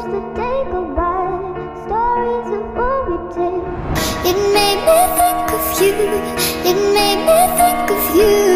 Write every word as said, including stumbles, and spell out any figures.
watch the day go by, stories of what we did. It made me think of you, it made me think of you.